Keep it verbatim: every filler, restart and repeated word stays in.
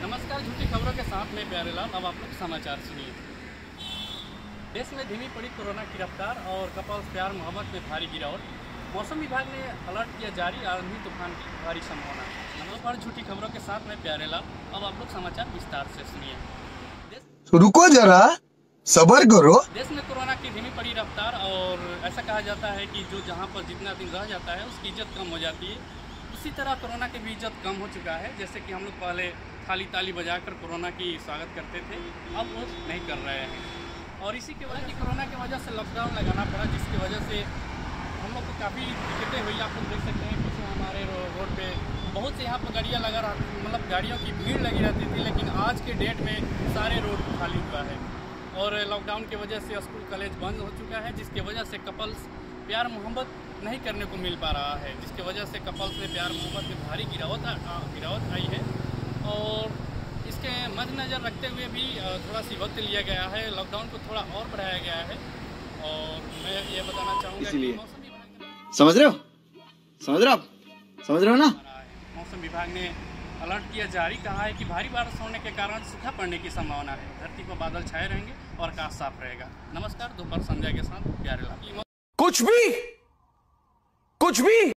नमस्कार, झूठी खबरों के साथ में प्यारे लाल। अब आप लोग समाचार सुनिए। देश में धीमी पड़ी कोरोना की रफ्तार और कपल प्यार मोहब्बत में भारी गिरावट। मौसम विभाग ने अलर्ट किया जारी, आंधी तूफान की भारी संभावना। नमस्कार, झूठी खबरों के साथ में प्यारे लाल। अब आप लोग समाचार विस्तार से सुनिए। रुको जरा, सब्र करो। देश में कोरोना की धीमी पड़ी रफ्तार और ऐसा कहा जाता है कि जो जहाँ पर जितना दिन रह जाता है उसकी इज्जत कम हो जाती है। उसी तरह कोरोना की भी इज्जत कम हो चुका है। जैसे कि हम लोग पहले थाली ताली बजाकर कोरोना की स्वागत करते थे, अब वो नहीं कर रहे हैं। और इसी की वजह की कोरोना की वजह से लॉकडाउन लगाना पड़ा, जिसकी वजह से हम लोग को काफ़ी दिक्कतें हुई। आप लोग देख सकते हैं पीछे हमारे रो, रोड पे बहुत से यहाँ पर गाड़ियाँ लगा रहा मतलब गाड़ियों की भीड़ लगी रहती थी, लेकिन आज के डेट में सारे रोड खाली हुआ है। और लॉकडाउन की वजह से स्कूल कॉलेज बंद हो चुका है, जिसकी वजह से कपल्स प्यार मोहब्बत नहीं करने को मिल पा रहा है, जिसकी वजह से कपल्स में प्यार मोहब्बत में भारी गिरावट गिरावट आई है। और इसके मद्देनज़र रखते हुए भी थोड़ा सी वक्त लिया गया है, लॉकडाउन को थोड़ा और बढ़ाया गया है। और मैं ये बताना चाहूँगा कि मौसम विभाग समझ रहे हो समझ रहे हो आप समझ रहे हो ना मौसम विभाग ने अलर्ट किया जारी, कहा है कि भारी बारिश होने के कारण सूखा पड़ने की संभावना है। धरती पर बादल छाए रहेंगे और आकाश साफ रहेगा। नमस्कार, दोपहर संध्या के साथ प्यारे लाल। कुछ भी कुछ भी